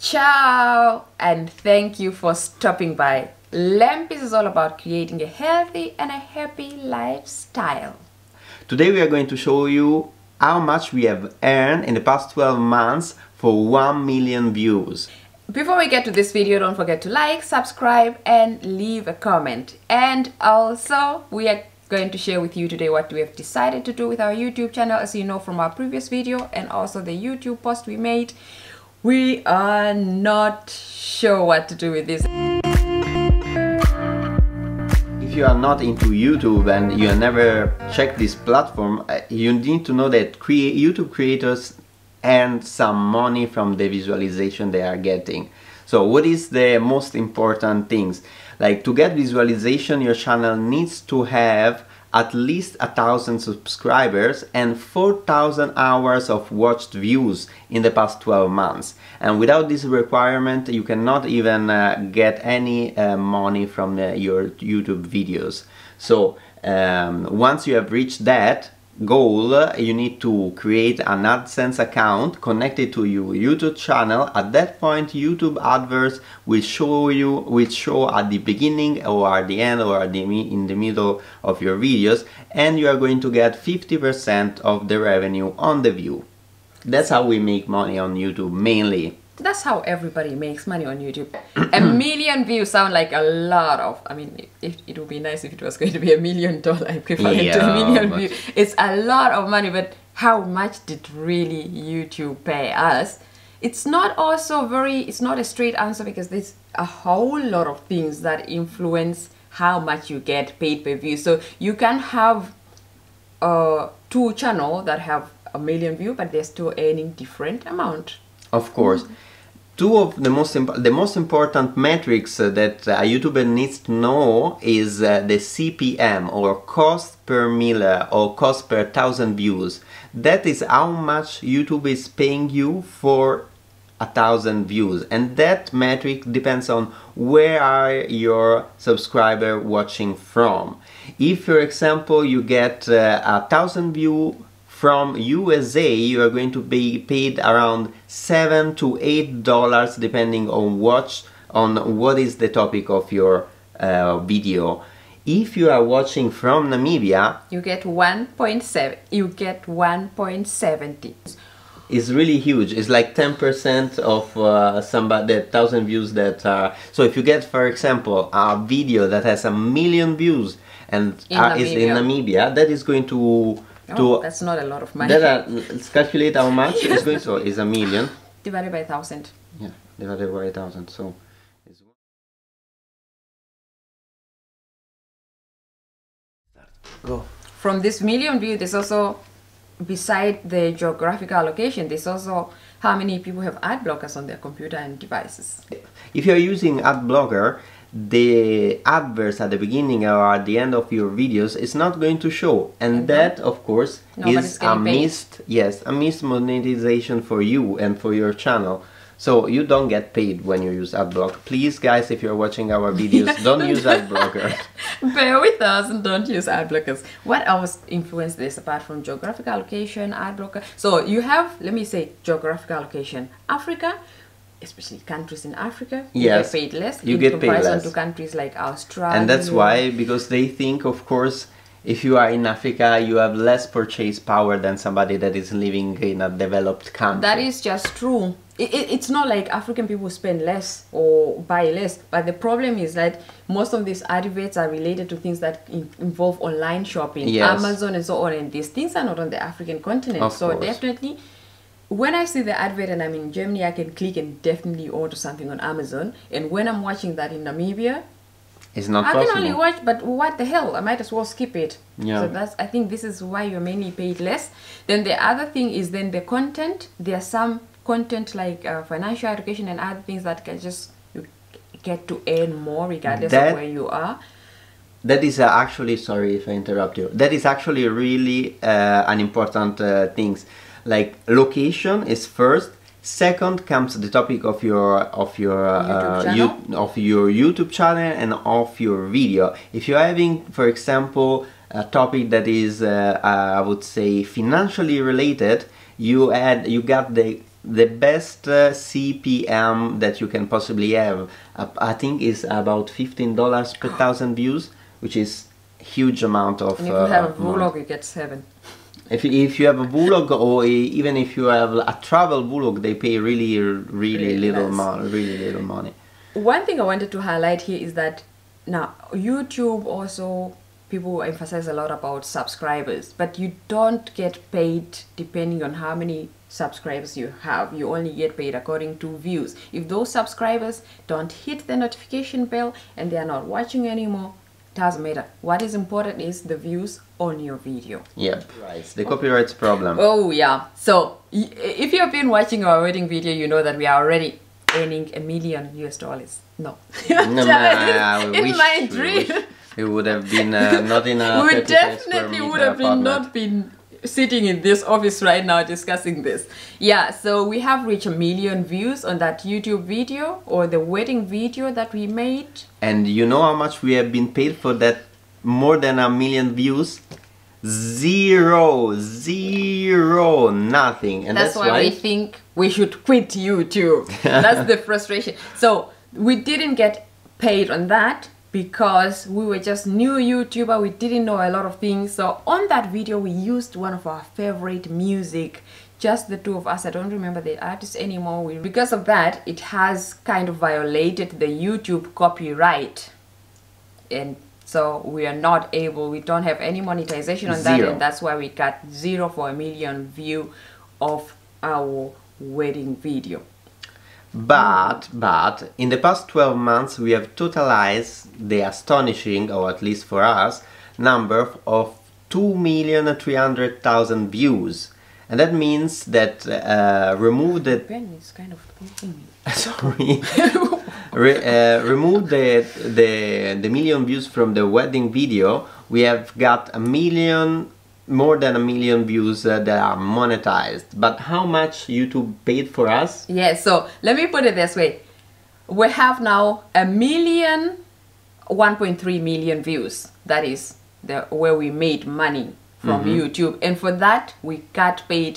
Ciao and thank you for stopping by. Lempis is all about creating a healthy and a happy lifestyle. Today we are going to show you how much we have earned in the past 12 months for 1 million views. Before we get to this video, don't forget to like, subscribe and leave a comment. And also we are going to share with you today what we have decided to do with our YouTube channel. As you know from our previous video and also the YouTube post we made, we are not sure what to do with this. If you are not into YouTube and you have never checked this platform, you need to know that YouTube creators earn some money from the visualization they are getting. So what is the most important things? Like, to get visualization, your channel needs to have at least 1,000 subscribers and 4,000 hours of watched views in the past 12 months. And without this requirement, you cannot even get any money from your YouTube videos. So once you have reached that goal, you need to create an AdSense account connected to your YouTube channel. At that point, YouTube adverts will show at the beginning or at the end or in the middle of your videos, and you are going to get 50% of the revenue on the view. That's how we make money on YouTube mainly. That's how everybody makes money on YouTube. A million views sound like a lot of, I mean, it would be nice if it was going to be $1 million equivalent to a million views. It's a lot of money, but how much did really YouTube pay us? It's not also it's not a straight answer, because there's a whole lot of things that influence how much you get paid per view. So you can have two channels that have 1 million views, but they're still earning different amount. Of course. Two of the most important metrics that a YouTuber needs to know is the CPM, or cost per mille, or cost per 1,000 views. That is how much YouTube is paying you for 1,000 views, and that metric depends on where are your subscriber watching from. If, for example, you get 1,000 views from USA, you are going to be paid around $7 to $8 depending on what is the topic of your video. If you are watching from Namibia, you get 1.7. You get 1.70. It's really huge. It's like 10% of somebody, 1,000 views that are. So if you get, for example, a video that has 1 million views and is in Namibia, that is going to. That's not a lot of money. Let's calculate how much it's going to. So it's 1 million divided by 1,000. Yeah, divided by 1,000. So it's go. From this million view, there's also, beside the geographical location, there's also how many people have ad blockers on their computer and devices. If you're using ad blocker, the adverts at the beginning or at the end of your videos is not going to show, and that of course is a missed monetization for you and for your channel. So you don't get paid when you use ad block. Please guys, if you're watching our videos, don't use ad blockers. Bear with us and don't use ad blockers. What else influences this apart from geographical location, ad blocker? So you have, let me say, geographical location. Africa, especially countries in Africa, you get paid less. You get paid less. In comparison to countries like Australia. And that's why, because they think, of course, if you are in Africa, you have less purchase power than somebody that is living in a developed country. That is just true. It's not like African people spend less or buy less, but the problem is that most of these adverts are related to things that involve online shopping, Amazon and so on, and these things are not on the African continent. So definitely, when I see the advert and I'm in Germany, I can click and definitely order something on Amazon. And when I'm watching that in Namibia, it's not possible. I can only watch, but what the hell? I might as well skip it. So I think this is why you're mainly paid less. Then the other thing is then the content. There are some content like financial education and other things that you get to earn more regardless of where you are. That is actually, sorry if I interrupt you, that is actually really an important thing. Like, location is first, second comes the topic of your YouTube channel and of your video. If you're having, for example, a topic that is I would say financially related, you got the the best CPM that you can possibly have. I think is about $15 per 1,000 views, which is huge amount of. And if you have a vlog, you get 7. If you have a vlog, or even if you have a travel vlog, they pay really little money. One thing I wanted to highlight here is that now YouTube also, people emphasize a lot about subscribers, but you don't get paid depending on how many subscribers you have. You only get paid according to views. If those subscribers don't hit the notification bell and they are not watching anymore, doesn't matter. What is important is the views on your video. Yep, right. The copyright problem. Oh yeah. So if you have been watching our wedding video, you know that we are already earning $1 million. No. No, in my dream. We would have been not in a. We definitely would have been not been sitting in this office right now discussing this. Yeah, so we have reached 1 million views on that YouTube video, or the wedding video that we made. And you know how much we have been paid for that? More than 1 million views? Zero, nothing. And that's why we think we should quit YouTube. That's the frustration. So we didn't get paid on that because we were just new YouTuber. We didn't know a lot of things. So on that video we used one of our favorite music, just the two of us. I don't remember the artist anymore. Because of that, it has kind of violated the YouTube copyright, and so we are not able, we don't have any monetization on that, and that's why we got 0 for 1 million view of our wedding video. But in the past 12 months we have totalized the astonishing, or at least for us, number of 2,300,000 views. And that means that remove the pen is kind of sorry. Remove the million views from the wedding video, we have got more than 1 million views that are monetized. But how much YouTube paid for us? Yeah, so let me put it this way. We have now 1.3 million views. That is where we made money from YouTube, and for that we got paid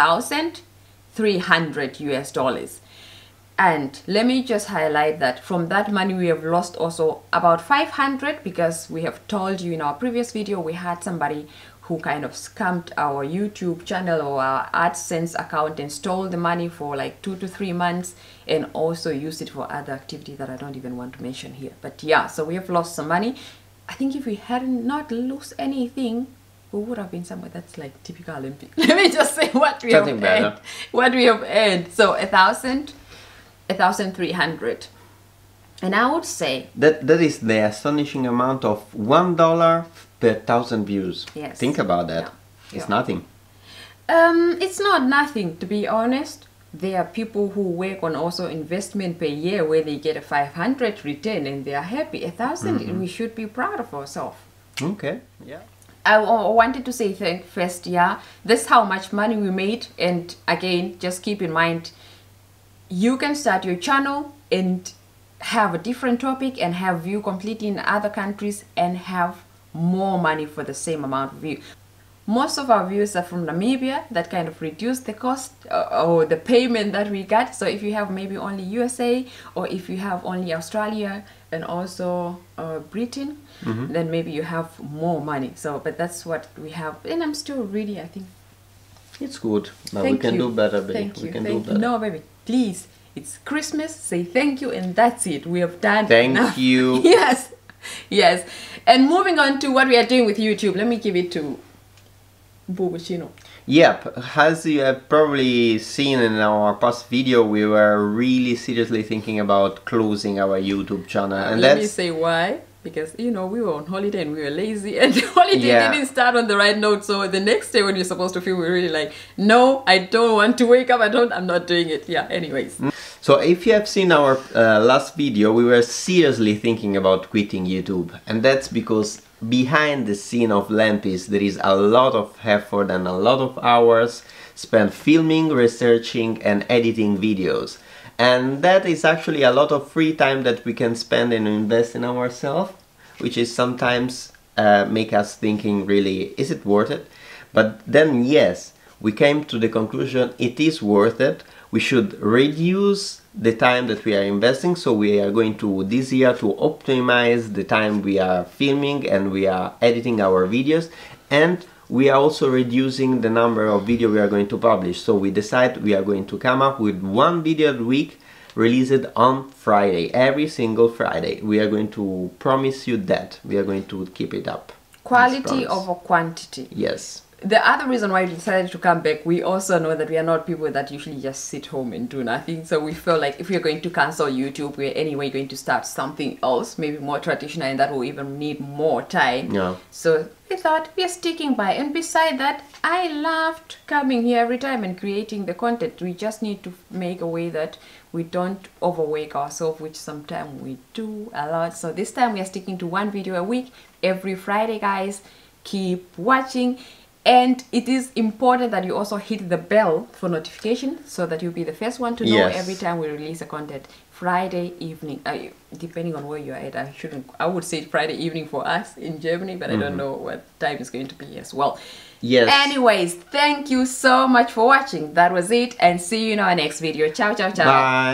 $1,300. And let me just highlight that from that money we have lost also about 500, because we have told you in our previous video we had somebody who kind of scammed our YouTube channel or our AdSense account and stole the money for like 2 to 3 months, and also used it for other activity that I don't even want to mention here. But yeah, so we have lost some money. I think if we hadn't not lost anything, we would have been somewhere that's like typical Olympic. Let me just say what we have earned. What we have earned. So 1,300. And I would say that is the astonishing amount of $1 per 1,000 views. Yes. Think about that. Yeah. It's nothing. It's not nothing, to be honest. There are people who work on also investment per year where they get a 500 return and they are happy. 1,000, we should be proud of ourselves. Okay. Yeah. I wanted to say first, yeah, this is how much money we made. And again, just keep in mind, you can start your channel and have a different topic and have view completely in other countries and have more money for the same amount of view. Most of our views are from Namibia. That kind of reduced the cost or the payment that we got. So if you have maybe only USA, or if you have only Australia and also Britain, then maybe you have more money. So, but that's what we have. And I'm still really, I think it's good. But we can do better, baby. Thank you. We can do better. No, baby, please. It's Christmas. Say thank you, and that's it. We have done Thank you. Yes. Yes. And moving on to what we are doing with YouTube, let me give it to Bubuchino. Yep, as you have probably seen in our past video, we were really seriously thinking about closing our YouTube channel. And let me say why. Because, you know, we were on holiday and we were lazy, and the holiday didn't start on the right note. So the next day when you're supposed to film, we're really like, no, I don't want to wake up. I'm not doing it. Yeah, anyways. So if you have seen our last video, we were seriously thinking about quitting YouTube. And that's because behind the scene of Lampis, there is a lot of effort and a lot of hours spent filming, researching and editing videos. And that is actually a lot of free time that we can spend and invest in ourselves, which is sometimes make us thinking, really, is it worth it? But then yes, we came to the conclusion it is worth it. we should reduce the time that we are investing. So we are going to this year to optimize the time we are filming and we are editing our videos, and we are also reducing the number of videos we are going to publish. So we decide we are going to come up with one video a week, released on Friday, every single Friday. We are going to promise you that we are going to keep it up. Quality over quantity. Yes. The other reason why we decided to come back, we also know that we are not people that usually just sit home and do nothing. So we feel like if we're going to cancel YouTube, we're anyway going to start something else, maybe more traditional, and that will even need more time. Yeah. So we thought we are sticking by. And beside that, I loved coming here every time and creating the content. We just need to make a way that we don't overwork ourselves, which sometimes we do a lot. So this time we are sticking to one video a week, every Friday, guys. Keep watching. And it is important that you also hit the bell for notification so that you'll be the first one to know every time we release a content. Friday evening, depending on where you are at. I would say Friday evening for us in Germany, but I don't know what time it's going to be as well. Yes. Anyways, thank you so much for watching. That was it, and see you in our next video. Ciao, ciao, ciao. Bye.